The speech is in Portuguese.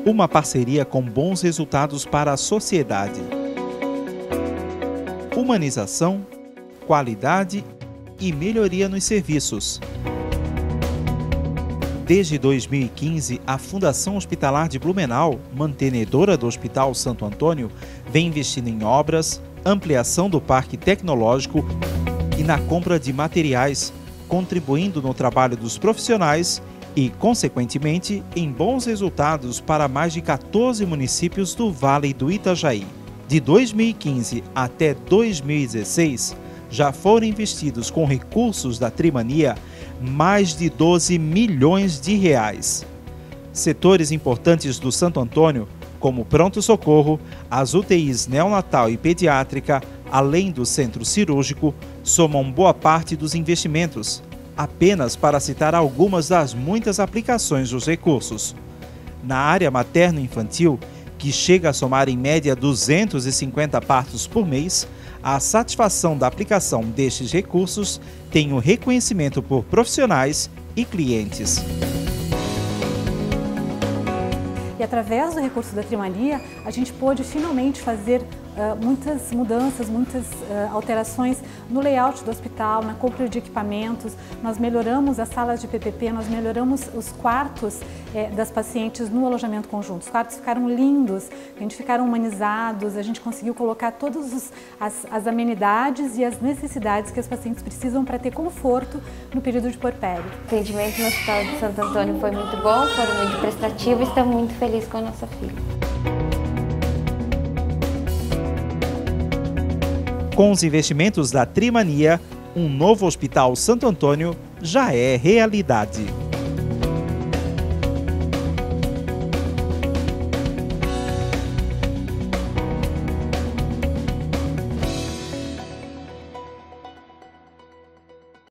Uma parceria com bons resultados para a sociedade. Humanização, qualidade e melhoria nos serviços. Desde 2015, a Fundação Hospitalar de Blumenau, mantenedora do Hospital Santo Antônio, vem investindo em obras, ampliação do parque tecnológico e na compra de materiais, contribuindo no trabalho dos profissionais e, consequentemente, em bons resultados para mais de 14 municípios do Vale do Itajaí. De 2015 até 2016, já foram investidos com recursos da Trimania mais de 12 milhões de reais. Setores importantes do Santo Antônio, como pronto-socorro, as UTIs neonatal e pediátrica, além do centro cirúrgico, somam boa parte dos investimentos, apenas para citar algumas das muitas aplicações dos recursos. Na área materno-infantil, que chega a somar em média 250 partos por mês, a satisfação da aplicação destes recursos tem o reconhecimento por profissionais e clientes. E através do recurso da Trimania, a gente pôde finalmente fazer muitas mudanças, muitas alterações no layout do hospital, na compra de equipamentos. Nós melhoramos as salas de PPP, nós melhoramos os quartos das pacientes no alojamento conjunto. Os quartos ficaram lindos, a gente ficaram humanizados, a gente conseguiu colocar todas as amenidades e as necessidades que as pacientes precisam para ter conforto no período de puerpério. O atendimento no Hospital de Santo Antônio foi muito bom, foram muito prestativos e estamos muito felizes com a nossa filha. Com os investimentos da Trimania, um novo Hospital Santo Antônio já é realidade.